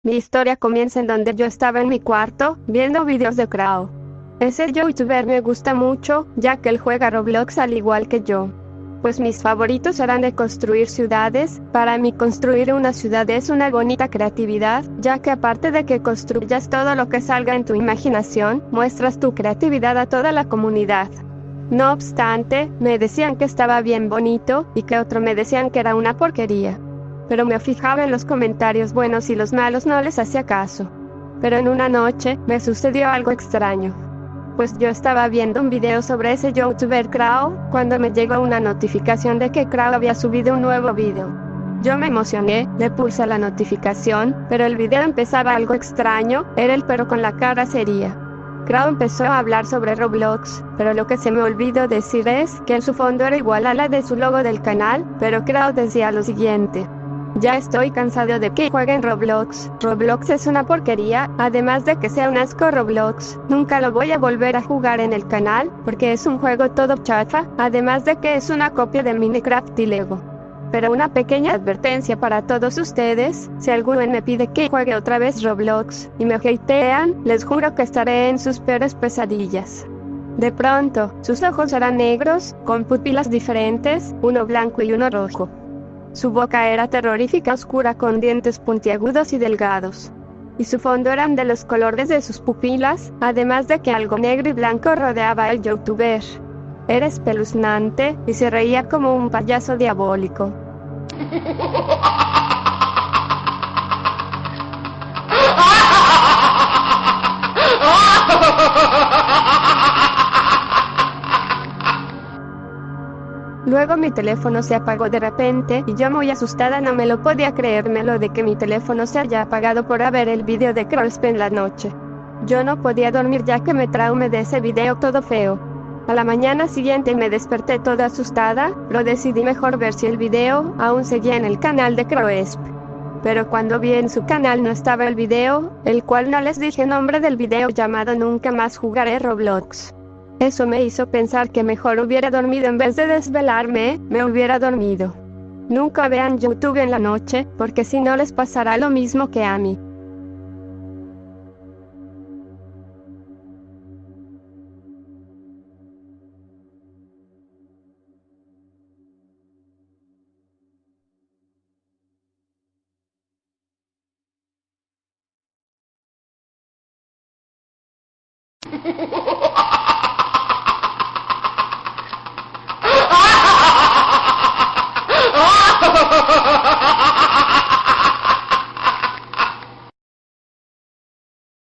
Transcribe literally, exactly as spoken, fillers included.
Mi historia comienza en donde yo estaba en mi cuarto, viendo videos de Crow. Ese youtuber me gusta mucho, ya que él juega Roblox al igual que yo. Pues mis favoritos eran de construir ciudades. Para mí construir una ciudad es una bonita creatividad, ya que aparte de que construyas todo lo que salga en tu imaginación, muestras tu creatividad a toda la comunidad. No obstante, me decían que estaba bien bonito, y que otro me decían que era una porquería. Pero me fijaba en los comentarios buenos y los malos no les hacía caso. Pero en una noche, me sucedió algo extraño. Pues yo estaba viendo un video sobre ese youtuber Crow, cuando me llegó una notificación de que Crow había subido un nuevo video. Yo me emocioné, le pulsé la notificación, pero el video empezaba algo extraño, era el perro con la cara seria. Crow empezó a hablar sobre Roblox, pero lo que se me olvidó decir es que su fondo era igual a la de su logo del canal, pero Crow decía lo siguiente: ya estoy cansado de que jueguen Roblox. Roblox es una porquería, además de que sea un asco Roblox. Nunca lo voy a volver a jugar en el canal, porque es un juego todo chafa, además de que es una copia de Minecraft y Lego. Pero una pequeña advertencia para todos ustedes: si alguno me pide que juegue otra vez Roblox, y me hatean, les juro que estaré en sus peores pesadillas. De pronto, sus ojos eran negros, con pupilas diferentes, uno blanco y uno rojo. Su boca era terrorífica oscura con dientes puntiagudos y delgados. Y su fondo eran de los colores de sus pupilas, además de que algo negro y blanco rodeaba al youtuber. Era espeluznante, y se reía como un payaso diabólico. Luego mi teléfono se apagó de repente, y yo muy asustada no me lo podía creérmelo de que mi teléfono se haya apagado por ver el video de Crosp en la noche. Yo no podía dormir ya que me traumé de ese video todo feo. A la mañana siguiente me desperté toda asustada, pero decidí mejor ver si el video aún seguía en el canal de Crosp. Pero cuando vi en su canal no estaba el video, el cual no les dije nombre del video, llamado Nunca más jugaré Roblox. Eso me hizo pensar que mejor hubiera dormido en vez de desvelarme, me hubiera dormido. Nunca vean YouTube en la noche, porque si no les pasará lo mismo que a mí.